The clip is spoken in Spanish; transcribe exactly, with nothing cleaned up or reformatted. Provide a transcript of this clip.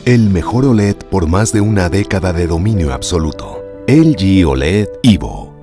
El mejor O L E D por más de una década de dominio absoluto. L G O L E D Evo.